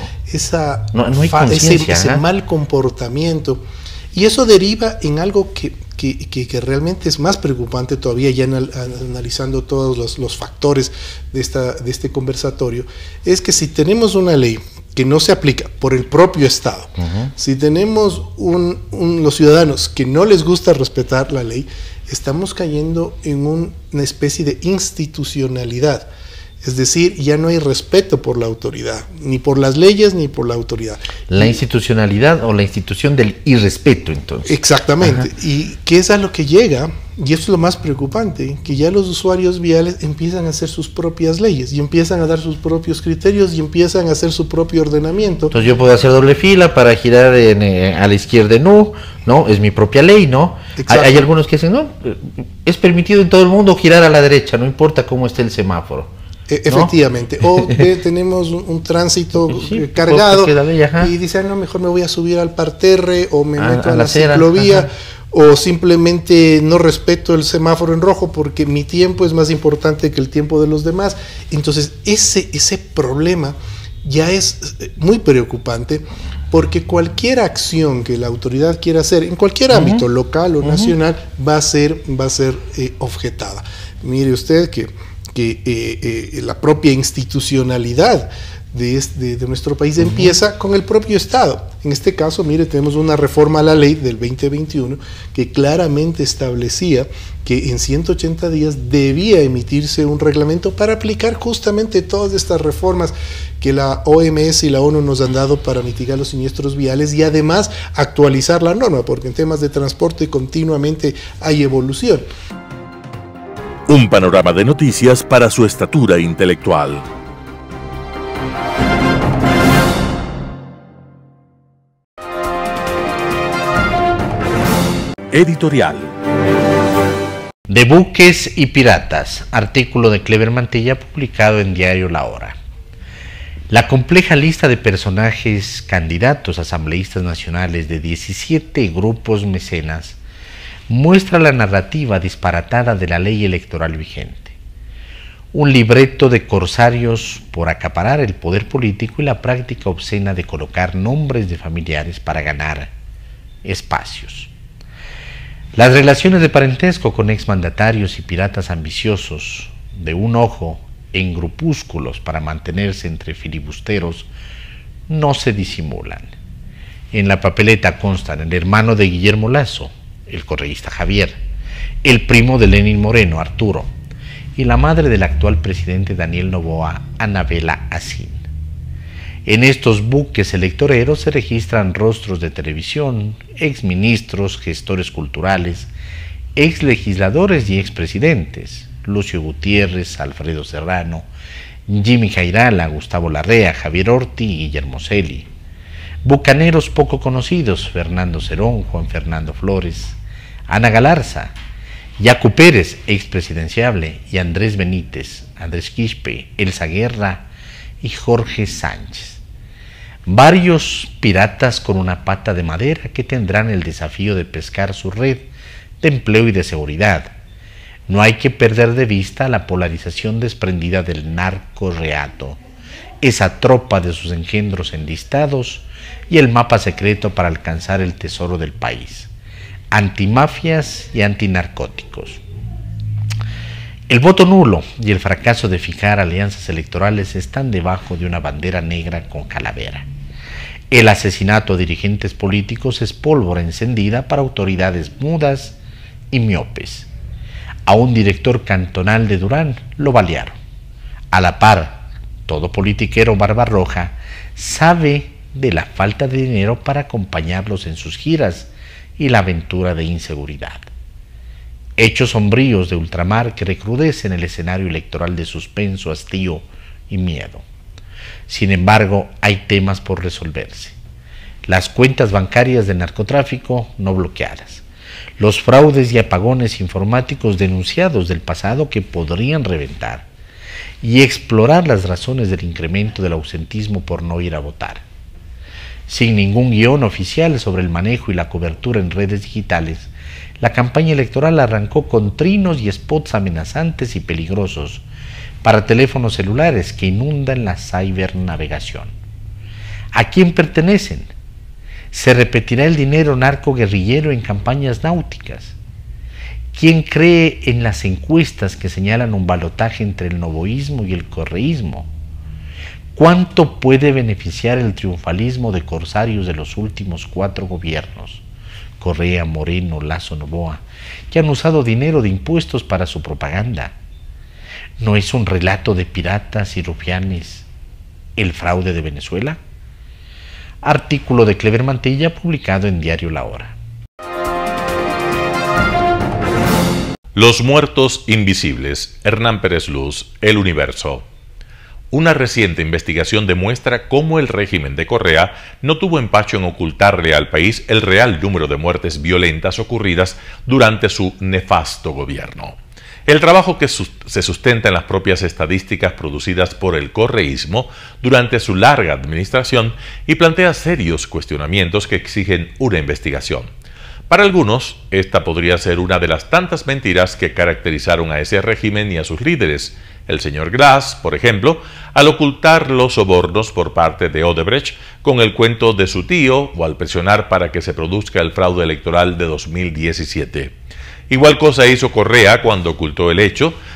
no hay conciencia, ese mal comportamiento, y eso deriva en algo que realmente es más preocupante todavía, ya analizando todos los factores de este conversatorio, es que si tenemos una ley que no se aplica por el propio Estado, si tenemos los ciudadanos que no les gusta respetar la ley, estamos cayendo en una especie de institucionalidad. Es decir, ya no hay respeto por la autoridad, ni por las leyes ni por la autoridad. La institucionalidad o la institución del irrespeto, entonces. Exactamente. Y que es a lo que llega, y esto es lo más preocupante, que ya los usuarios viales empiezan a hacer sus propias leyes, y empiezan a dar sus propios criterios, y empiezan a hacer su propio ordenamiento. Entonces yo puedo hacer doble fila para girar a la izquierda ¿no? Es mi propia ley, ¿no? Hay algunos que dicen, no, es permitido en todo el mundo girar a la derecha, no importa cómo esté el semáforo. Efectivamente, o tenemos un tránsito cargado y dicen, no, mejor me voy a subir al parterre o me meto a la ciclovía, o simplemente no respeto el semáforo en rojo porque mi tiempo es más importante que el tiempo de los demás. Entonces ese problema ya es muy preocupante, porque cualquier acción que la autoridad quiera hacer en cualquier ámbito, local o nacional, va a ser objetada. Mire usted que que la propia institucionalidad de nuestro país empieza con el propio Estado. En este caso, mire, tenemos una reforma a la ley del 2021 que claramente establecía que en 180 días debía emitirse un reglamento para aplicar justamente todas estas reformas que la OMS y la ONU nos han dado para mitigar los siniestros viales y además actualizar la norma, porque en temas de transporte continuamente hay evolución. Un panorama de noticias para su estatura intelectual. Editorial. De buques y piratas, artículo de Clever Mantilla publicado en Diario La Hora. La compleja lista de personajes candidatos a asambleístas nacionales de 17 grupos mecenas muestra la narrativa disparatada de la ley electoral vigente. Un libreto de corsarios por acaparar el poder político y la práctica obscena de colocar nombres de familiares para ganar espacios. Las relaciones de parentesco con exmandatarios y piratas ambiciosos, de un ojo en grupúsculos para mantenerse entre filibusteros, no se disimulan. En la papeleta constan el hermano de Guillermo Lasso, el correísta Javier, el primo de Lenín Moreno, Arturo, y la madre del actual presidente Daniel Noboa, Anabela Asín. En estos buques electoreros se registran rostros de televisión, exministros, gestores culturales, exlegisladores y expresidentes, Lucio Gutiérrez, Alfredo Serrano, Jimmy Jairala, Gustavo Larrea, Javier Orti y Guillermo Celi. Bucaneros poco conocidos, Fernando Cerón, Juan Fernando Flores, Ana Galarza, Yacu Pérez, expresidenciable, y Andrés Benítez, Andrés Quispe, Elsa Guerra y Jorge Sánchez. Varios piratas con una pata de madera que tendrán el desafío de pescar su red de empleo y de seguridad. No hay que perder de vista la polarización desprendida del narcorreato, esa tropa de sus engendros enlistados y el mapa secreto para alcanzar el tesoro del país, antimafias y antinarcóticos. El voto nulo y el fracaso de fijar alianzas electorales están debajo de una bandera negra con calavera. El asesinato a dirigentes políticos es pólvora encendida para autoridades mudas y miopes. A un director cantonal de Durán lo balearon. A la par, todo politiquero barbarroja sabe de la falta de dinero para acompañarlos en sus giras y la aventura de inseguridad. Hechos sombríos de ultramar que recrudecen el escenario electoral de suspenso, hastío y miedo. Sin embargo, hay temas por resolverse. Las cuentas bancarias del narcotráfico no bloqueadas. Los fraudes y apagones informáticos denunciados del pasado que podrían reventar. Y explorar las razones del incremento del ausentismo por no ir a votar. Sin ningún guión oficial sobre el manejo y la cobertura en redes digitales, la campaña electoral arrancó con trinos y spots amenazantes y peligrosos para teléfonos celulares que inundan la cibernavegación. ¿A quién pertenecen? ¿Se repetirá el dinero narco-guerrillero en campañas náuticas? ¿Quién cree en las encuestas que señalan un balotaje entre el novoísmo y el correísmo? ¿Cuánto puede beneficiar el triunfalismo de corsarios de los últimos 4 gobiernos? Correa, Moreno, Lasso, Noboa, que han usado dinero de impuestos para su propaganda. ¿No es un relato de piratas y rufianes el fraude de Venezuela? Artículo de Clever Mantilla publicado en Diario La Hora. Los muertos invisibles. Hernán Pérez Luz, El Universo. Una reciente investigación demuestra cómo el régimen de Correa no tuvo empacho en ocultarle al país el real número de muertes violentas ocurridas durante su nefasto gobierno. El trabajo que se sustenta en las propias estadísticas producidas por el correísmo durante su larga administración y plantea serios cuestionamientos que exigen una investigación. Para algunos, esta podría ser una de las tantas mentiras que caracterizaron a ese régimen y a sus líderes. El señor Glass, por ejemplo, al ocultar los sobornos por parte de Odebrecht con el cuento de su tío o al presionar para que se produzca el fraude electoral de 2017. Igual cosa hizo Correa cuando ocultó el hecho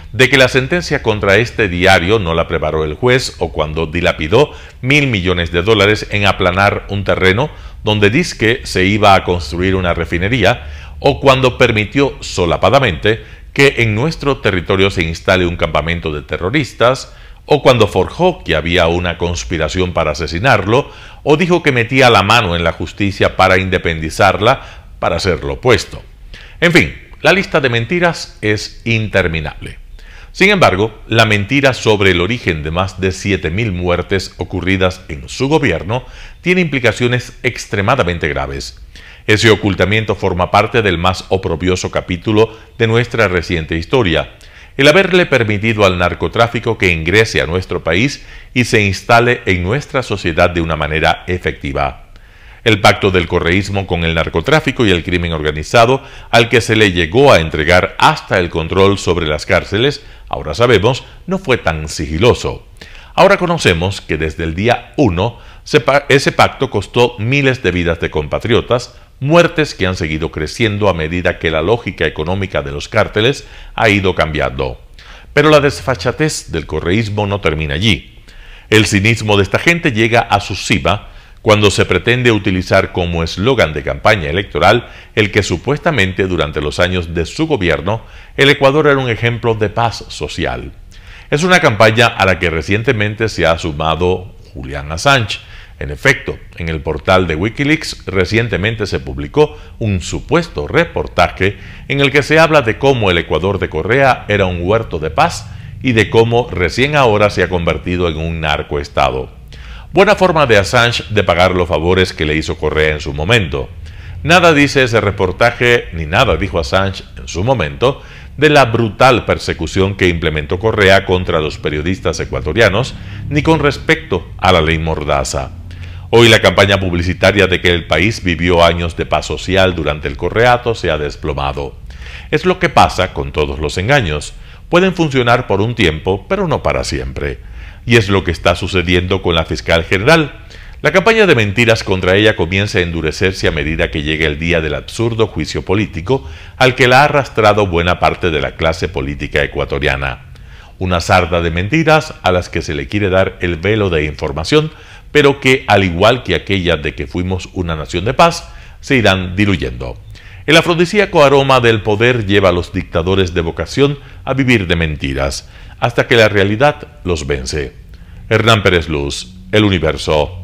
de que la sentencia contra este diario no la preparó el juez o cuando dilapidó $1.000 millones en aplanar un terreno donde dizque se iba a construir una refinería, o cuando permitió solapadamente que en nuestro territorio se instale un campamento de terroristas, o cuando forjó que había una conspiración para asesinarlo, o dijo que metía la mano en la justicia para independizarla, para hacer lo opuesto. En fin, la lista de mentiras es interminable. Sin embargo, la mentira sobre el origen de más de 7.000 muertes ocurridas en su gobierno tiene implicaciones extremadamente graves. Ese ocultamiento forma parte del más oprobioso capítulo de nuestra reciente historia: el haberle permitido al narcotráfico que ingrese a nuestro país y se instale en nuestra sociedad de una manera efectiva. El pacto del correísmo con el narcotráfico y el crimen organizado, al que se le llegó a entregar hasta el control sobre las cárceles, ahora sabemos, no fue tan sigiloso. Ahora conocemos que desde el día 1 ese pacto costó miles de vidas de compatriotas, muertes que han seguido creciendo a medida que la lógica económica de los cárteles ha ido cambiando. Pero la desfachatez del correísmo no termina allí. El cinismo de esta gente llega a su cima cuando se pretende utilizar como eslogan de campaña electoral el que supuestamente durante los años de su gobierno el Ecuador era un ejemplo de paz social. Es una campaña a la que recientemente se ha sumado Julian Assange. En efecto, en el portal de Wikileaks recientemente se publicó un supuesto reportaje en el que se habla de cómo el Ecuador de Correa era un huerto de paz y de cómo recién ahora se ha convertido en un narcoestado. Buena forma de Assange de pagar los favores que le hizo Correa en su momento. Nada dice ese reportaje, ni nada dijo Assange en su momento, de la brutal persecución que implementó Correa contra los periodistas ecuatorianos, ni con respecto a la ley Mordaza. Hoy la campaña publicitaria de que el país vivió años de paz social durante el correato se ha desplomado. Es lo que pasa con todos los engaños. Pueden funcionar por un tiempo, pero no para siempre. Y es lo que está sucediendo con la fiscal general. La campaña de mentiras contra ella comienza a endurecerse a medida que llega el día del absurdo juicio político al que la ha arrastrado buena parte de la clase política ecuatoriana. Una sarda de mentiras a las que se le quiere dar el velo de información, pero que, al igual que aquella de que fuimos una nación de paz, se irán diluyendo. El afrodisíaco aroma del poder lleva a los dictadores de vocación a vivir de mentiras, hasta que la realidad los vence. Hernán Pérez Luz, El Universo.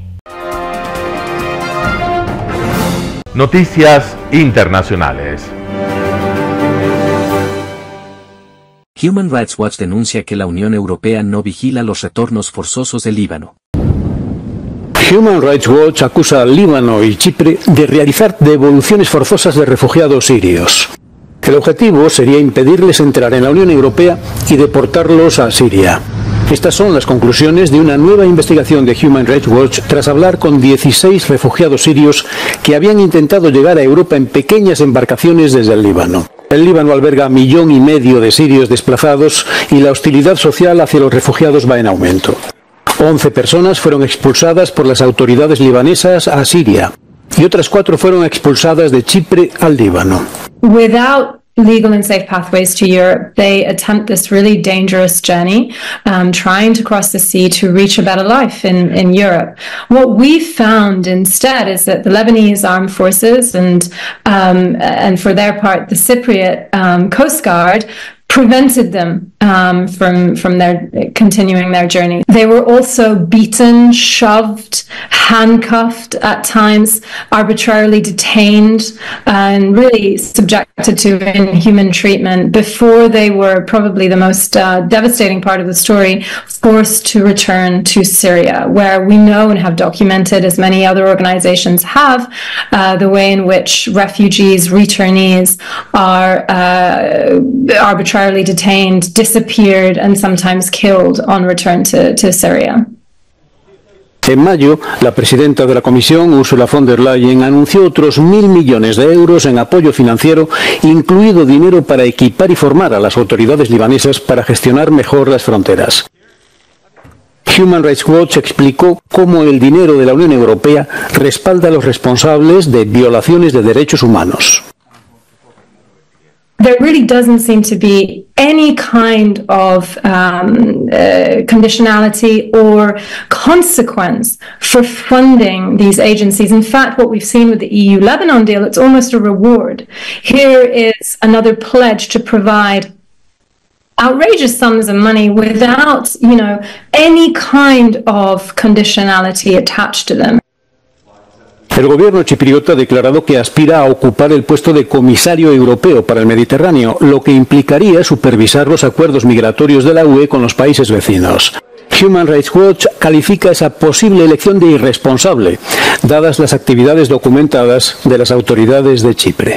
Noticias internacionales. Human Rights Watch denuncia que la Unión Europea no vigila los retornos forzosos del Líbano. Human Rights Watch acusa al Líbano y Chipre de realizar devoluciones forzosas de refugiados sirios. El objetivo sería impedirles entrar en la Unión Europea y deportarlos a Siria. Estas son las conclusiones de una nueva investigación de Human Rights Watch tras hablar con 16 refugiados sirios que habían intentado llegar a Europa en pequeñas embarcaciones desde el Líbano. El Líbano alberga 1,5 millones de sirios desplazados y la hostilidad social hacia los refugiados va en aumento. 11 personas fueron expulsadas por las autoridades libanesas a Siria y otras 4 fueron expulsadas de Chipre al Líbano. Without legal and safe pathways to Europe, they attempt this really dangerous journey, trying to cross the sea to reach a better life in Europe. What we found instead is that the Lebanese armed forces and for their part, the Cypriot Coast Guard prevented them from their continuing their journey. They were also beaten, shoved, handcuffed at times, arbitrarily detained, and really subjected to inhuman treatment before they were, probably the most devastating part of the story, forced to return to Syria, where we know and have documented, as many other organizations have, the way in which refugees, returnees are arbitrarily detained, disappeared, and sometimes killed on return to Syria. En mayo, la presidenta de la Comisión, Ursula von der Leyen, anunció otros 1.000 millones de euros en apoyo financiero, incluido dinero para equipar y formar a las autoridades libanesas para gestionar mejor las fronteras. Human Rights Watch explicó cómo el dinero de la Unión Europea respalda a los responsables de violaciones de derechos humanos. there really doesn't seem to be any kind of conditionality or consequence for funding these agencies. In fact, what we've seen with the EU-Lebanon deal, it's almost a reward. Here is another pledge to provide outrageous sums of money without, any kind of conditionality attached to them. El gobierno chipriota ha declarado que aspira a ocupar el puesto de comisario europeo para el Mediterráneo, lo que implicaría supervisar los acuerdos migratorios de la UE con los países vecinos. Human Rights Watch califica esa posible elección de irresponsable, dadas las actividades documentadas de las autoridades de Chipre.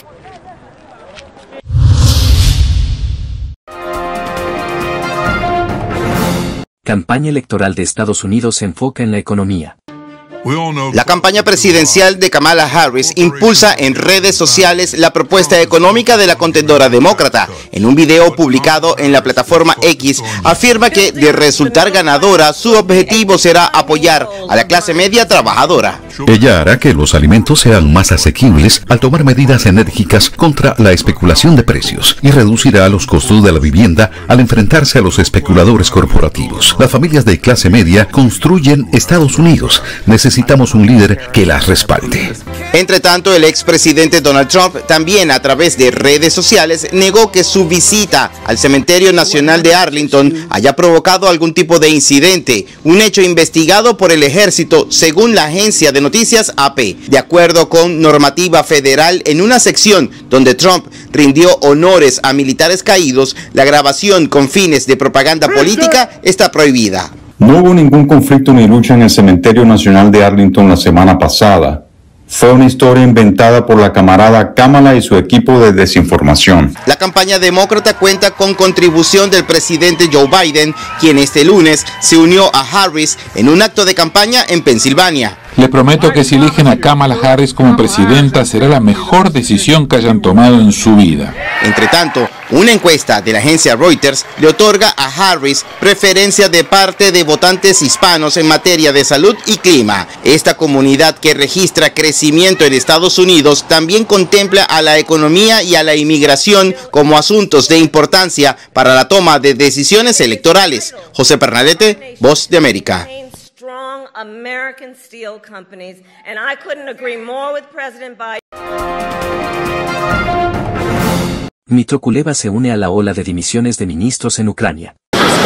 Campaña electoral de Estados Unidos se enfoca en la economía. La campaña presidencial de Kamala Harris impulsa en redes sociales la propuesta económica de la contendora demócrata. En un video publicado en la plataforma X, afirma que de resultar ganadora, su objetivo será apoyar a la clase media trabajadora. Ella hará que los alimentos sean más asequibles al tomar medidas enérgicas contra la especulación de precios y reducirá los costos de la vivienda al enfrentarse a los especuladores corporativos. Las familias de clase media construyen Estados Unidos. Necesitamos un líder que las respalde. Entre tanto, el expresidente Donald Trump también a través de redes sociales negó que su visita al Cementerio Nacional de Arlington haya provocado algún tipo de incidente, un hecho investigado por el ejército según la agencia de noticias AP. De acuerdo con normativa federal, en una sección donde Trump rindió honores a militares caídos, la grabación con fines de propaganda política está prohibida. No hubo ningún conflicto ni lucha en el Cementerio Nacional de Arlington la semana pasada. Fue una historia inventada por la camarada Kamala y su equipo de desinformación. La campaña demócrata cuenta con contribución del presidente Joe Biden, quien este lunes se unió a Harris en un acto de campaña en Pensilvania. Le prometo que si eligen a Kamala Harris como presidenta será la mejor decisión que hayan tomado en su vida. Entre tanto, una encuesta de la agencia Reuters le otorga a Harris preferencia de parte de votantes hispanos en materia de salud y clima. Esta comunidad, que registra crecimiento en Estados Unidos, también contempla a la economía y a la inmigración como asuntos de importancia para la toma de decisiones electorales. José Pernalete, Voz de América. American steel companies, and I couldn't agree more with President Biden. Dmytro Kuleba se une a la ola de dimisiones de ministros en Ucrania.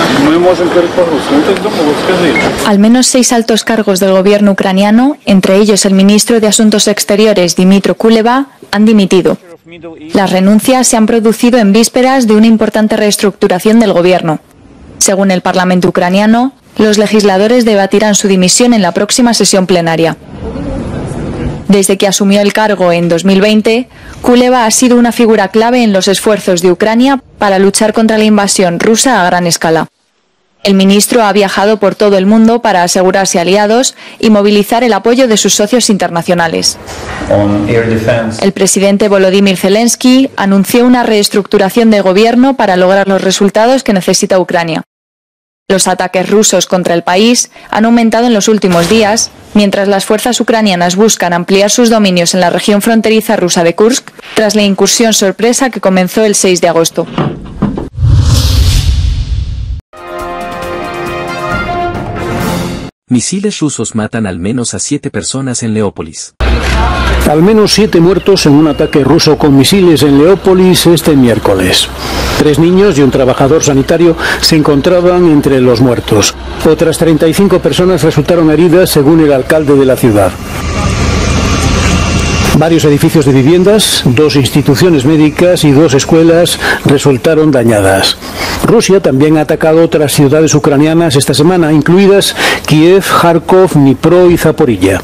Al menos 6 altos cargos del gobierno ucraniano, entre ellos el ministro de Asuntos Exteriores Dmytro Kuleba, han dimitido. Las renuncias se han producido en vísperas de una importante reestructuración del gobierno. Según el Parlamento ucraniano, los legisladores debatirán su dimisión en la próxima sesión plenaria. Desde que asumió el cargo en 2020, Kuleba ha sido una figura clave en los esfuerzos de Ucrania para luchar contra la invasión rusa a gran escala. El ministro ha viajado por todo el mundo para asegurarse aliados y movilizar el apoyo de sus socios internacionales. El presidente Volodymyr Zelensky anunció una reestructuración de gobierno para lograr los resultados que necesita Ucrania. Los ataques rusos contra el país han aumentado en los últimos días, mientras las fuerzas ucranianas buscan ampliar sus dominios en la región fronteriza rusa de Kursk, tras la incursión sorpresa que comenzó el 6 de agosto. Misiles rusos matan al menos a 7 personas en Leópolis. Al menos 7 muertos en un ataque ruso con misiles en Leópolis este miércoles. 3 niños y un trabajador sanitario se encontraban entre los muertos. Otras 35 personas resultaron heridas, según el alcalde de la ciudad. Varios edificios de viviendas, 2 instituciones médicas y 2 escuelas resultaron dañadas. Rusia también ha atacado otras ciudades ucranianas esta semana, incluidas Kiev, Kharkov, Dnipro y Zaporilla.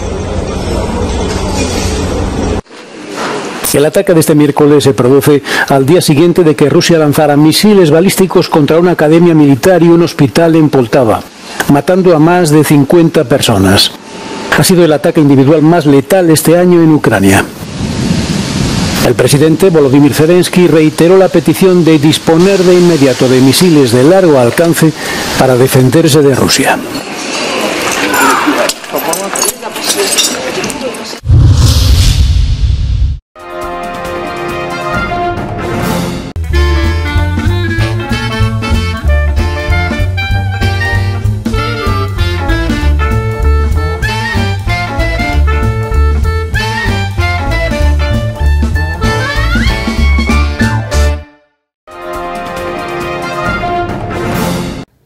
El ataque de este miércoles se produce al día siguiente de que Rusia lanzara misiles balísticos contra una academia militar y un hospital en Poltava, matando a más de 50 personas. Ha sido el ataque individual más letal este año en Ucrania. El presidente Volodymyr Zelensky reiteró la petición de disponer de inmediato de misiles de largo alcance para defenderse de Rusia.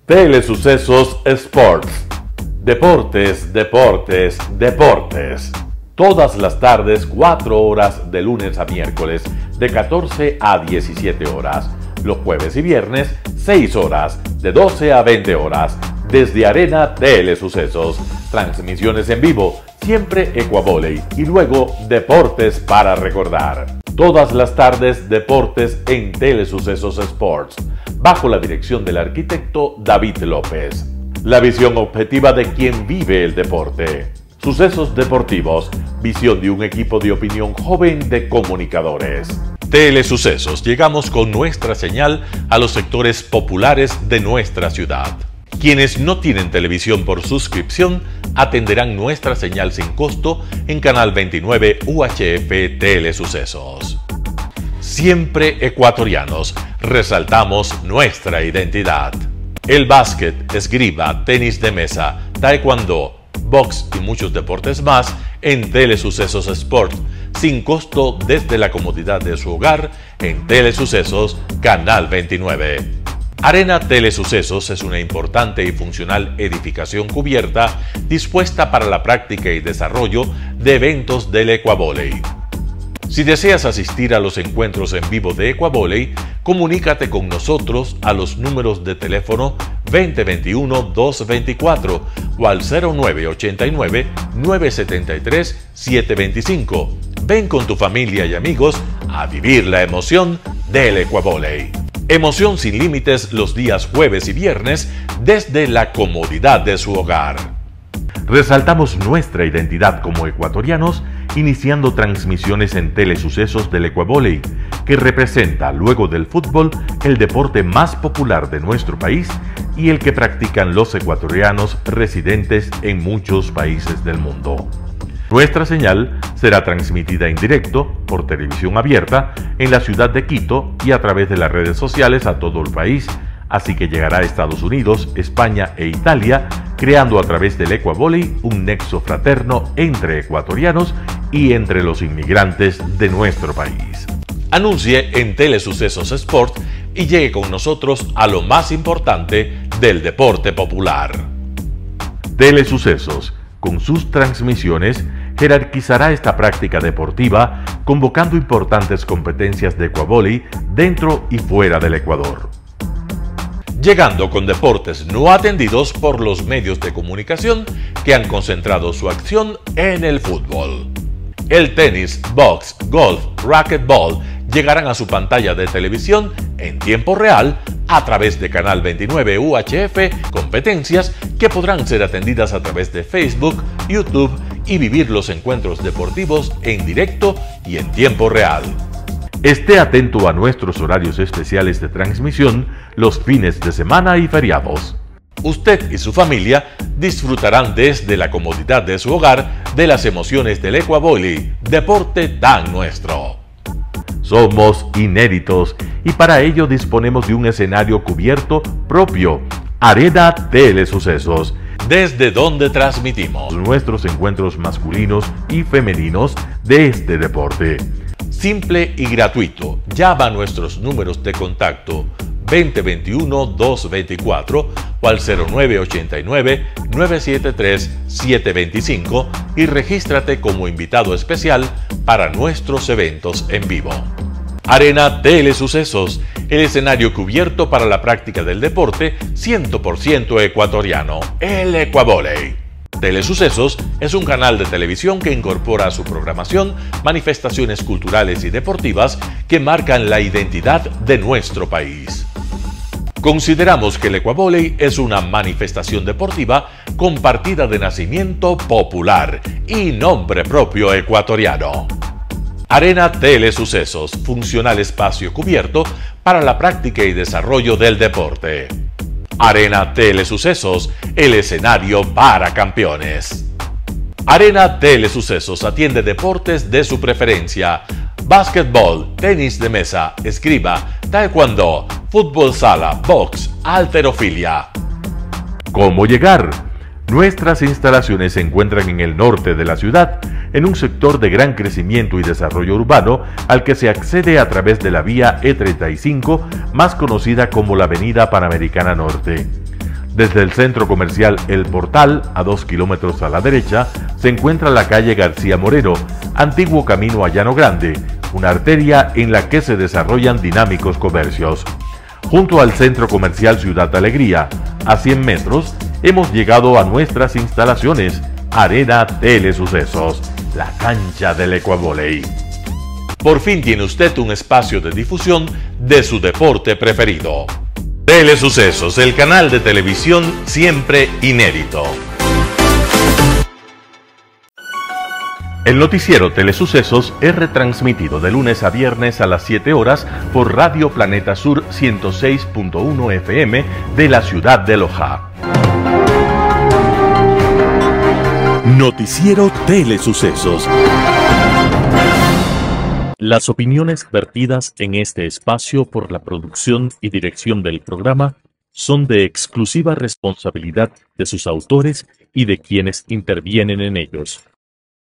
Telesucesos Sports. Deportes, deportes, deportes. Todas las tardes, 4 horas de lunes a miércoles, de 14 a 17 horas. Los jueves y viernes, 6 horas, de 12 a 20 horas. Desde Arena Telesucesos. Transmisiones en vivo, siempre Ecuavolley. Y luego, deportes para recordar. Todas las tardes, deportes en Telesucesos Sports. Bajo la dirección del arquitecto David López. La visión objetiva de quien vive el deporte. Sucesos deportivos, visión de un equipo de opinión joven de comunicadores. Telesucesos, llegamos con nuestra señal a los sectores populares de nuestra ciudad. Quienes no tienen televisión por suscripción atenderán nuestra señal sin costo en Canal 29 UHF Telesucesos. Siempre ecuatorianos, resaltamos nuestra identidad. El básquet, esgrima, tenis de mesa, taekwondo, box y muchos deportes más en Telesucesos Sport, sin costo desde la comodidad de su hogar en Telesucesos Canal 29. Arena Telesucesos es una importante y funcional edificación cubierta dispuesta para la práctica y desarrollo de eventos del Ecuavolley. Si deseas asistir a los encuentros en vivo de Ecuavolley, comunícate con nosotros a los números de teléfono 2021-224 o al 0989-973-725. Ven con tu familia y amigos a vivir la emoción del Ecuavolley. Emoción sin límites los días jueves y viernes desde la comodidad de su hogar. Resaltamos nuestra identidad como ecuatorianos iniciando transmisiones en Telesucesos del Ecuavolley, que representa, luego del fútbol, el deporte más popular de nuestro país y el que practican los ecuatorianos residentes en muchos países del mundo. Nuestra señal será transmitida en directo por televisión abierta en la ciudad de Quito y a través de las redes sociales a todo el país, así que llegará a Estados Unidos, España e Italia, creando a través del Ecuavolley un nexo fraterno entre ecuatorianos y entre los inmigrantes de nuestro país. Anuncie en Telesucesos Sport y llegue con nosotros a lo más importante del deporte popular. Telesucesos, con sus transmisiones, jerarquizará esta práctica deportiva, convocando importantes competencias de Ecuavolley dentro y fuera del Ecuador. Llegando con deportes no atendidos por los medios de comunicación que han concentrado su acción en el fútbol. El tenis, box, golf, racquetball llegarán a su pantalla de televisión en tiempo real a través de Canal 29 UHF, competencias que podrán ser atendidas a través de Facebook, YouTube y vivir los encuentros deportivos en directo y en tiempo real. Esté atento a nuestros horarios especiales de transmisión los fines de semana y feriados. Usted y su familia disfrutarán desde la comodidad de su hogar de las emociones del Ecuavolley, deporte tan nuestro. Somos inéditos y para ello disponemos de un escenario cubierto propio, Arena Telesucesos, desde donde transmitimos nuestros encuentros masculinos y femeninos de este deporte. Simple y gratuito. Llama a nuestros números de contacto 2021-224 o al 0989-973-725 y regístrate como invitado especial para nuestros eventos en vivo. Arena Telesucesos, el escenario cubierto para la práctica del deporte 100% ecuatoriano, el Ecuavolley. Telesucesos es un canal de televisión que incorpora a su programación manifestaciones culturales y deportivas que marcan la identidad de nuestro país. Consideramos que el Ecuavolley es una manifestación deportiva con partida de nacimiento popular y nombre propio ecuatoriano. Arena Telesucesos, funcional espacio cubierto para la práctica y desarrollo del deporte. Arena Telesucesos, el escenario para campeones. Arena Telesucesos atiende deportes de su preferencia: básquetbol, tenis de mesa, esgrima, taekwondo, fútbol sala, box, halterofilia. ¿Cómo llegar? Nuestras instalaciones se encuentran en el norte de la ciudad, en un sector de gran crecimiento y desarrollo urbano al que se accede a través de la vía E35, más conocida como la Avenida Panamericana Norte. Desde el centro comercial El Portal, a 2 kilómetros a la derecha, se encuentra la calle García Moreno, antiguo camino a Llano Grande, una arteria en la que se desarrollan dinámicos comercios. Junto al centro comercial Ciudad Alegría, a 100 metros, hemos llegado a nuestras instalaciones, Arena Telesucesos, la cancha del Ecuavóley. Por fin tiene usted un espacio de difusión de su deporte preferido. Telesucesos, el canal de televisión siempre inédito. El noticiero Telesucesos es retransmitido de lunes a viernes a las 7 horas por Radio Planeta Sur 106.1 FM de la ciudad de Loja. Noticiero Telesucesos. Las opiniones vertidas en este espacio por la producción y dirección del programa son de exclusiva responsabilidad de sus autores y de quienes intervienen en ellos.